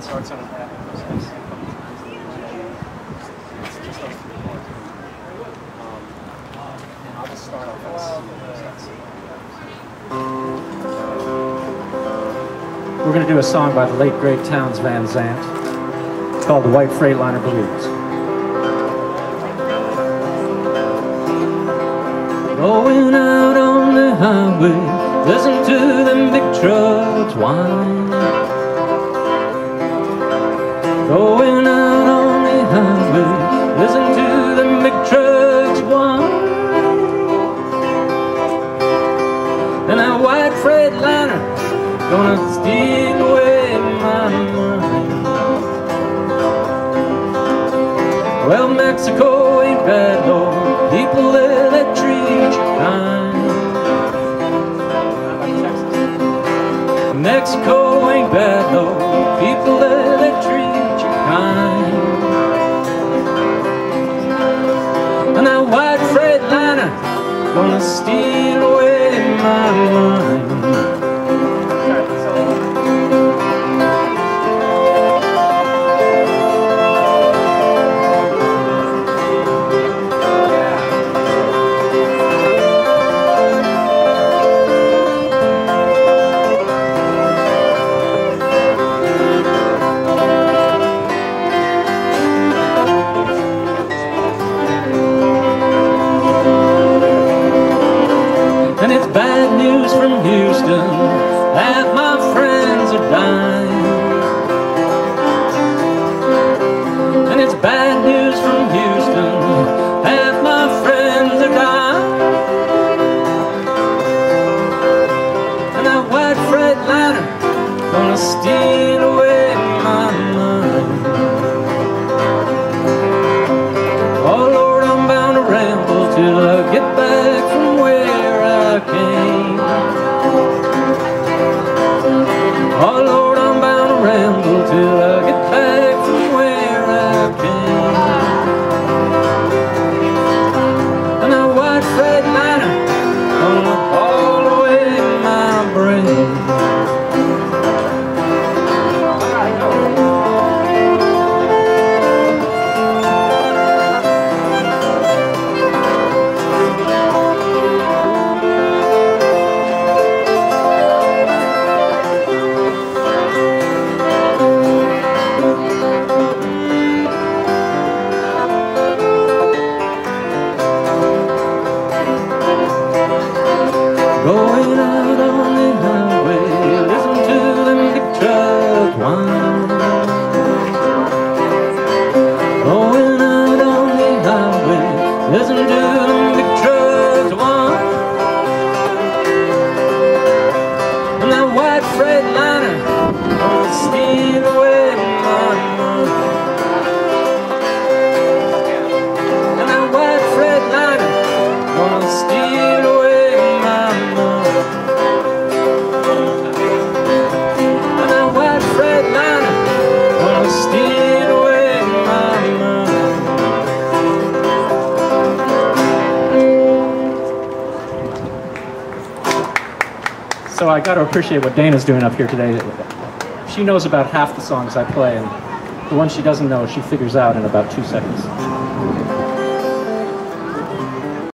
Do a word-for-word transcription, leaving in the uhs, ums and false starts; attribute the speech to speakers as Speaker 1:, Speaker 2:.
Speaker 1: starts on an F. It's just those three chords. Um, and I'll just start off as we're going to do a song by the late great Townes Van Zandt. It's called The White Freightliner Blues. Going out on the highway, listen to them big trucks whine. Going out on the highway, listen to them big trucks whine. And that white Freightliner gonna steal away my mind. Well, Mexico ain't bad, Lord. People there that treat you kind. Mexico ain't bad, Lord. People there that treat you kind. And that white Freightliner gonna steal away my mind. And it's bad news from Houston, half my friends are dying. And it's bad news from Houston, half my friends are dying. And that white Freightliner gonna steal away my mind. Oh Lord, I'm bound to ramble till I get back from where I came. Oh Lord, I'm bound to ramble till I get back from where I came. And that white Freightliner gonna haul away my brain. Going out on the highway, listen to them big truck whine. Going out on the highway, listen to them big trucks whine. And that white Freightliner gonna steal away my mind. And that white Freightliner gonna steal away. Steal away my mind. So I got to appreciate what Dana's doing up here today. She knows about half the songs I play, and the ones she doesn't know, she figures out in about two seconds.